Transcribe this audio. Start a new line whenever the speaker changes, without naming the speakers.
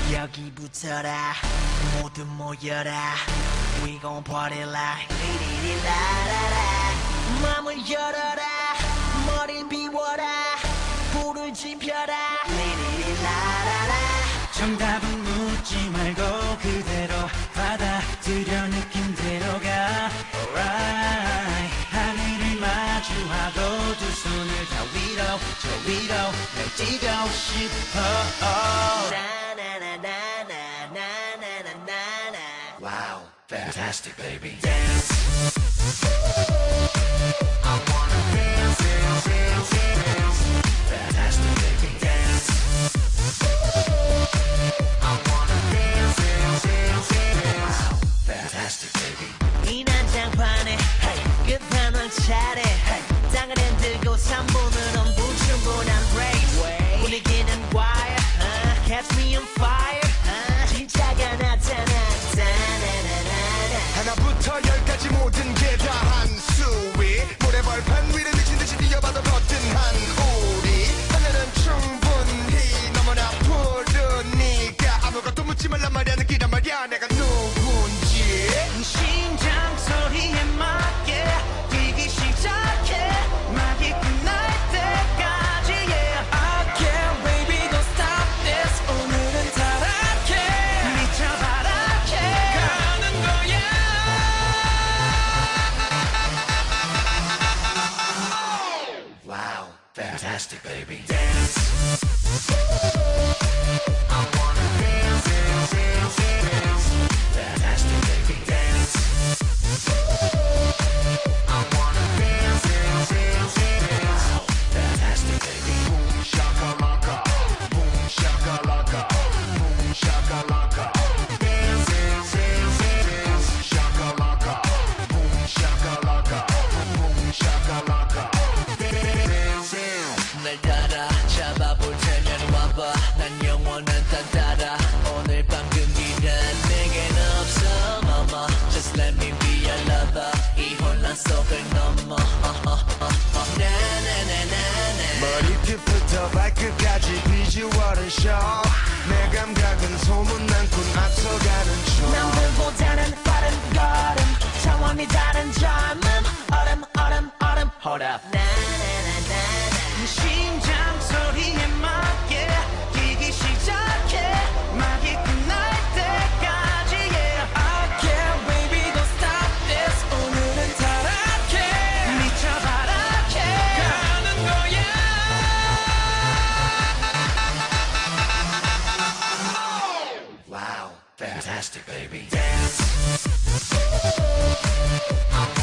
여기부터라 모두 모여라 We gon' party like 리리리라라라 맘을 열어라 머리를 비워라 불을 지펴라 리리리라라라
정답은 묻지 말고 그대로 받아들여 느낌대로 가 Alright 하늘을 마주하고 두 손을 다 위로 저 위로 날 뛰고 싶어
Wow,
fantastic baby
Dance I wanna dance, dance, dance, dance
Fantastic baby
Dance I wanna dance, dance, dance, dance
Wow, fantastic baby
이 난장판에 끝판왕 차례 땅을 흔들고 3분은 불충분한 race 분위기는 wire Catch me on fire 진짜가 나타났다
하나부터 열까지 모든 게 다 한 수위 모래벌판 위를 미친듯이 뛰어봐도 거뜬한 우리 하늘은 충분히 너무나 푸르니까 아무것도 묻지 말란 말이야 느끼란 말이야 내가 누군지
심장 소리에 맞게 뛰기 시작해 막이 끝날 때까지 yeah I can't baby don't stop this 오늘은 타락해 미쳐 바락해 가는 거야
Wow,
Fantastic baby
Dance I wanna dance, dance, dance, dance
Fantastic baby
Dance I wanna dance, dance, dance, dance
Wow, fantastic baby
Boom shakalaka Boom shakalaka Boom shakalaka
Dance, dance, dance, dance
shakalaka Boom shakalaka Boom shakalaka
날 따라 잡아볼 테면 와봐 난 영원한 따따라 오늘 밤 금기는 내겐 없어 mama Just let me be your lover 이 혼란 속을 넘어 나나나나나
머리끝부터 발끝까지 비주얼은 shock 내 감각은 소문난 꿈 앞서가는 중
남들보다는 빠른 걸음 차원이 다른 젊음 얼음
Hold up
나나나나나
심장 소리에 맞게 뛰기 시작해 막이 끝날 때까지 yeah I can't baby don't stop this 오늘은 타락해 미쳐 바락해 가는 거야
Wow,
Fantastic baby
Dance I